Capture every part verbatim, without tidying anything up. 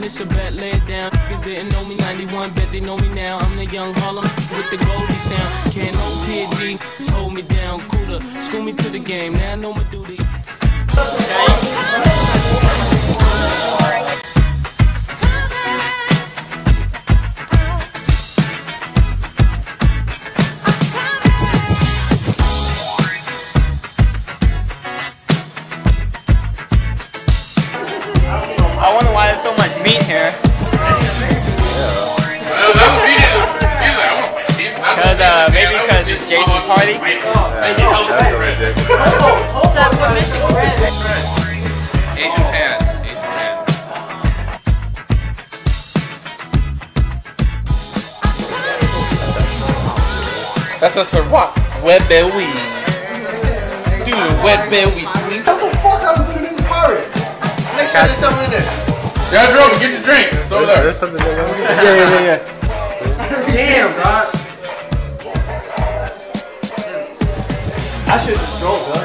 It's a bet, lay it down. Cause didn't know me ninety-one, bet they know me now. I'm the young Harlem with the Goldie sound. Can't hold P and D, just hold me down. Cooler, school me to the game. Now I know my duty. I wonder why there's so much meat here. Because uh, maybe because it's Jason's party. Asian tan. Asian tan. That's a Ciroc. Wet belly. Dude, wet belly. How the fuck I was doing this pirate? Make sure there's something in there. Yeah, Jerome, get your drink. It's over there. There's something in there. Yeah, yeah, yeah, yeah. Damn, dog. I should have drove, dog.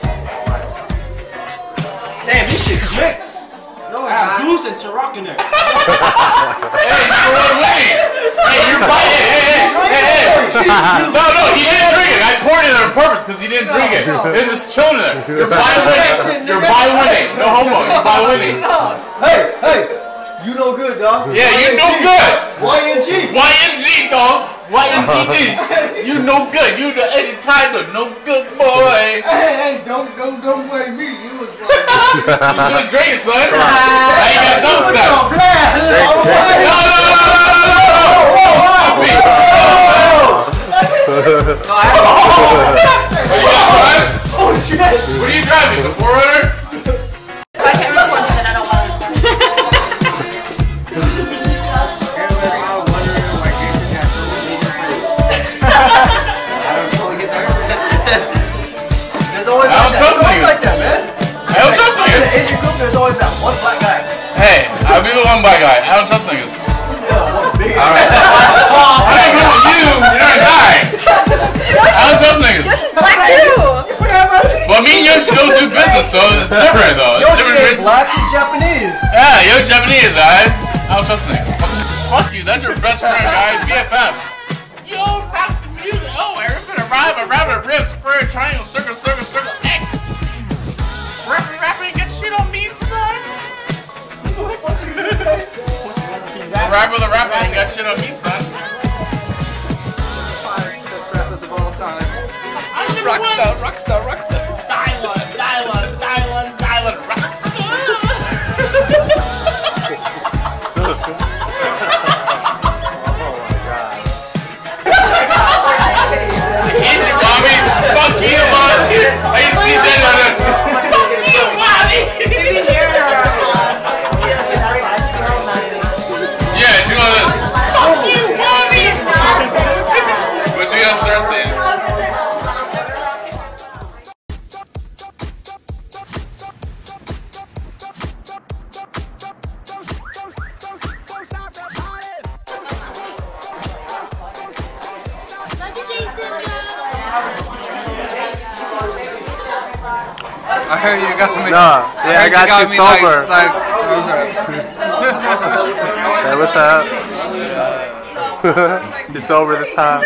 Damn, this shit's mixed. No, I have booze and Ciroc in there. Hey, you're winning. Hey, you're biting. Hey, hey, hey, hey. No, no, he didn't drink it. I poured it on purpose because he didn't drink it. It's just chilling there. You're by winning. You're by winning. No homo. You're by winning. Hey, hey. You know good, dog. Yeah, you know good. Y N G. Y N G, dog. Y N G D. You know good. You the Eddie Tyler. No good boy. Hey, hey, don't, don't, don't blame me. You was like... You should drink it, son. I ain't got dumb stuff. No, no, no, no, no, no, no. Stop me. What are you driving? Oh, shit. What are you driving? The four runner? If I can't record you, then I don't want to. There's always I don't like trust that. Always niggas. like that, man. I don't trust In the niggas. Asian group, there's always that one black guy. Hey, I'll be the one black guy. I don't trust niggas. Big Alright. I ain't good with you. You're not a guy. I don't trust niggas. Yoshi's black too! Well, me and Yoshi don't do business, so it's different though. It's Yoshi different. ain't black, he's Japanese. Yeah, you're Japanese, alright? I don't trust niggas. Fuck you, that's your best friend, guys. B F F. Yo, rap some music. Oh, Eric gonna rhyme a rabbit, rib, square, triangle, circle, circle, circle, X. Rapping, rapping, get shit on me, son. Rapper the rapper ain't got shit on me, son. Rockstar, rockstar, rockstar. Dylan, Dylan, Dylan, Dylan, rockstar. Easy, Bobby. Fuck you, Bobby. I didn't see that on it. Fuck you, Bobby. Yeah, she wanna. Fuck you, Bobby. What she gonna start saying? I heard you got me. No, yeah, I, I got, got you me sober. Like, like, Hey, what's up? You're sober this time.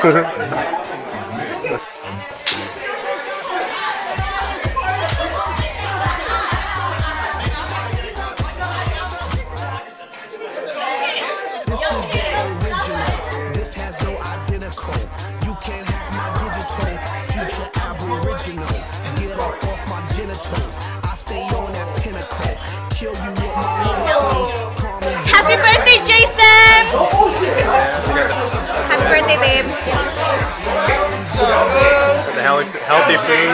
Happy birthday, Jason! Happy birthday, babe. The healthy food.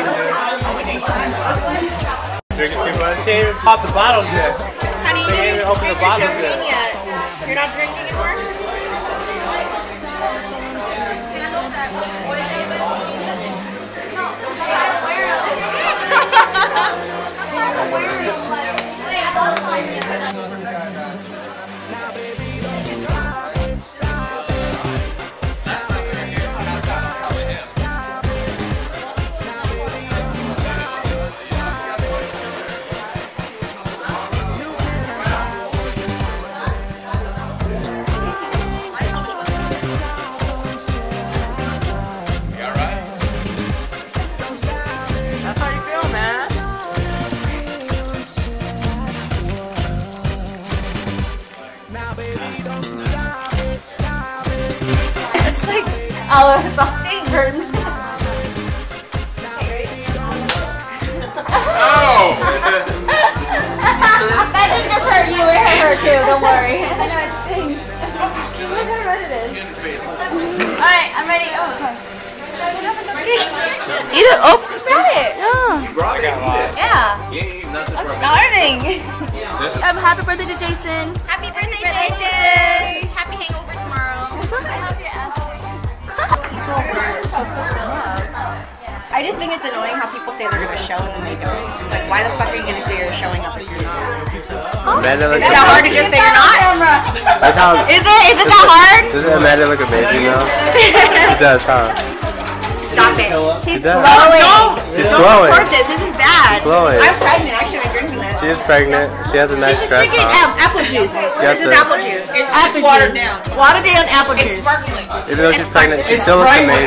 Drinking too much. She ain't even popped the bottles yet. Honey, She ain't even opened the bottles yet. yet. You're not drinking anymore? Eat it. Oh, just grab it. Yeah. Yeah. I'm starving. Um, happy birthday to Jaison. Happy birthday, Jaison. Happy hangover tomorrow. Have your ass. I just think it's annoying how people say they're gonna show and then they don't. It's like, why the fuck are you gonna say you're showing up if you're not? Amanda Is looks that hard to just say you're not? Like how, Is it? Is it that hard? doesn't Amanda look amazing though? She does, huh? Stop it. She's does. glowing. She's Don't glowing. support this. This is bad. Glowing. I'm pregnant. I shouldn't be drinking this. She is pregnant. She has a nice She's dress drinking on. apple juice. Yes, This is sir. apple juice. It's apple watered down. Watered down apple juice. Sparkling. Even though she's pregnant, she still looks amazing.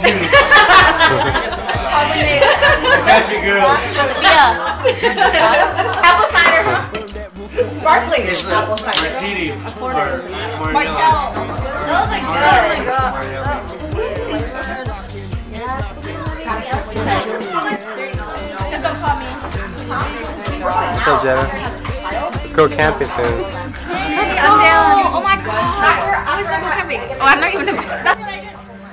Happy girl. Yeah. Apple cider. Sparkling. Apple cider. Martell. Those are good. What's up, Jenna? Let's go camping soon. Let's go. I'm down. Oh my god. I was so camping. Oh, I'm not even in my.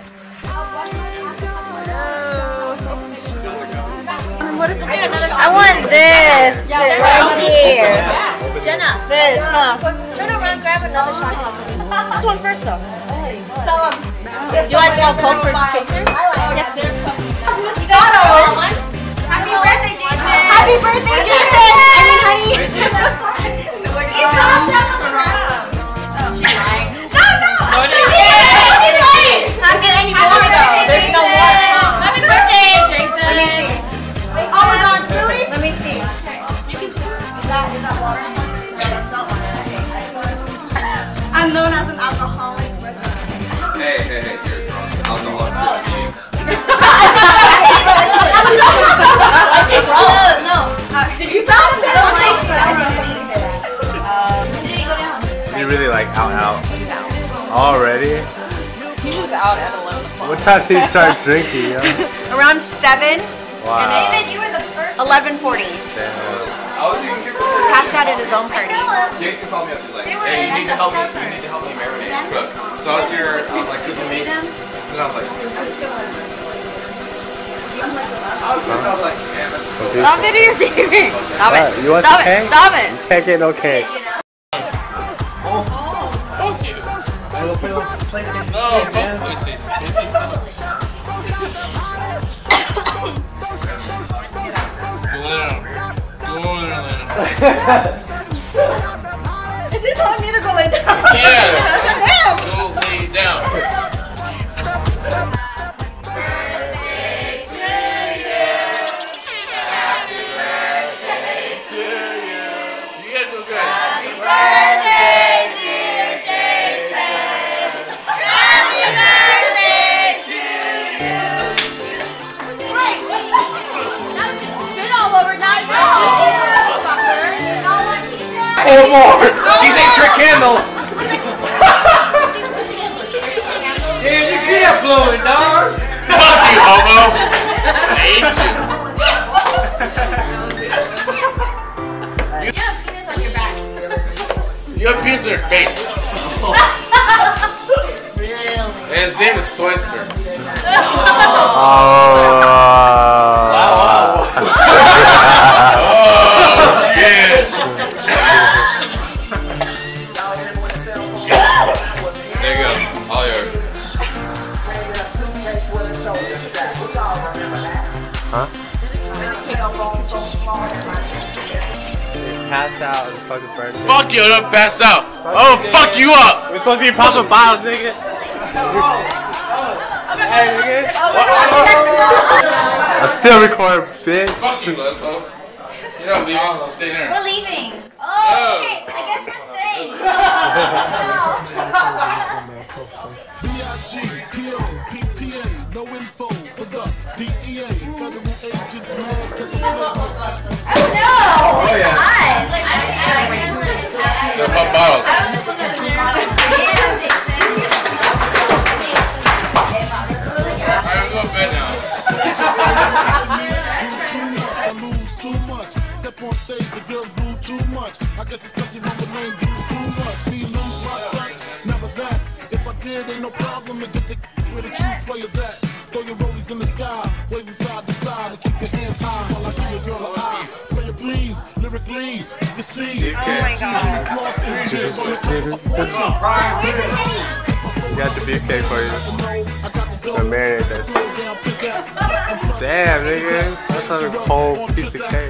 I want this. This right here. Jenna. This. Huh? Try to run grab another shot. Which one first though? So, um, do you want small Coke for chasers? Yes, please. You got one. Happy birthday, Jaison. Happy birthday, Jaison. I mean, honey. You calm down on the ground. She's lying. No, no. She's lying. She's lying. Not get any more though. There's no more. Happy birthday, Jaison. Oh my gosh, really? Let me see. You can see. Is that, is that water? No, that's not water. I'm known as an alcoholic. Hey, hey, hey, you're alcoholic meetings. No. Did you fall down? Did he go down? You really like out out. Already? He was out at eleven. What time did you start drinking? Yo? Around seven. Wow. And David, you were the first. eleven forty. Damn. I was even here. Passed out at his own party. Jason called me up. He's like, hey, you need to help me. You need to help me marinate and cook. So I was here. I was like cooking meat. And I was like, I was, I was like, man, that's cool. Stop videotaping. Stop it. What? You want Stop some it. cake? Stop it. You can't get no cake. No, fuck PlayStation. PlayStation. Go lay down. Is he telling me to go lay down? Yeah. Damn. Go lay down. You guys do good. Birthday, dear Jaison. Happy birthday to you. Wait. Now just spit all over now. Four more! These ain't trick candles! Damn, you can't blow it, dog! Fuck you, homo! I hate you. You have penis on your back. You have penis in your face. And his name is Twister. Oh. Oh, shit. There you go. All yours. Huh? Passed out on the fucking birthday. Fuck you, don't pass out. Oh, fuck you up. We're supposed to be popping bottles, nigga. Hey, nigga. I still record, bitch. Fuck you, lesbo. You're not leaving. Stay there. We're leaving. Oh, okay. I guess we're staying. B I G P O P P A, no info for the D E A. Federal agents mad because I'm Oh no! Oh yeah. Hi. Like, I, I, They're pop bottles. I was just looking at the bottle. Alright, we'll go to bed now. I lose too much. Step on stage, the girls boo too much. I guess it's stuff you want to name do too much. Me lose my touch, never that. If I did, ain't no problem to get the where the true players at. Throw your rollies G's in the sky, waving side to side to keep your hands high while I give your girl an eye. Play it please, lyrically, you can see. Oh my god. You got the beefcake for you. I marinate that shit. Damn, nigga. That's a whole piece of cake.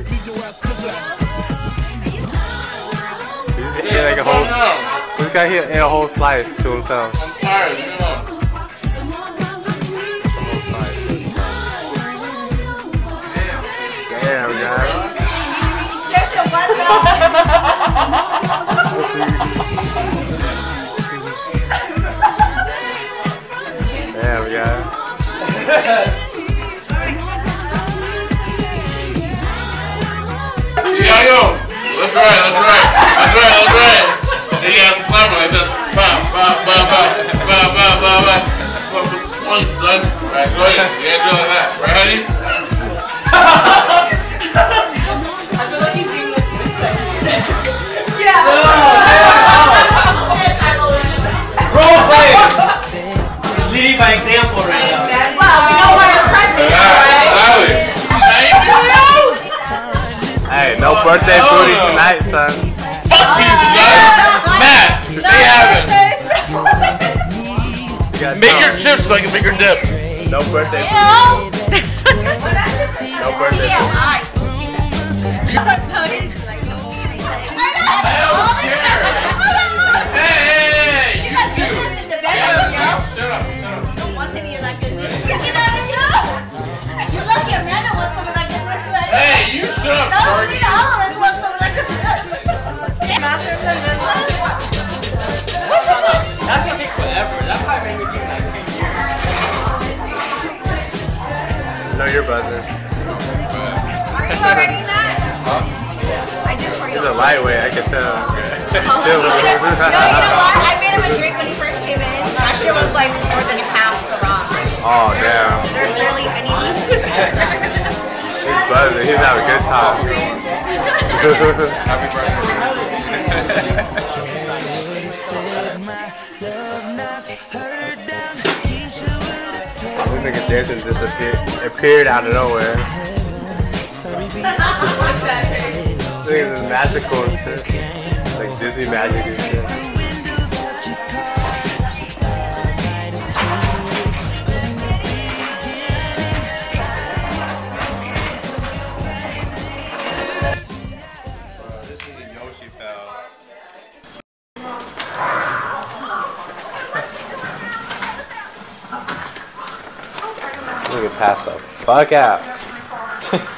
He just ate like a whole. This guy here ate a whole slice to himself. I'm tired, you know. Damn, guys. There's a one Damn, guys. Yeah, yo. That's right, that's right. That's right, that's right. You gotta slap it like this. Ba, ba, ba, ba, ba, ba, ba, ba. Point, son. Right, go ahead. You gotta do it like that. Right, honey? Role play! He's leading by example right now. Well, we know why it's like this. Hey, no birthday booty tonight, son. Fuck you, son! Matt, they have it. You got Make some. your chips so I can make your dip. No birthday booty. No birthday booty. I don't care. Hey, hey, hey, you do. Shut up, shut up. Hey, you shut up, Jordan. That can take forever. That probably made me take like ten years. No, you're buzzing. He's a lightweight, I can tell. No, you know what? I made him a drink when he first came in. That shit was like more than half the rock. Oh, damn. There's barely any. He's buzzing. He's having a good time. Happy birthday. This nigga Jaison just appeared, appeared out of nowhere. This is magical and shit. Like Disney magic and shit. This is a MeYoshi foul. Nigga pass the fuck out.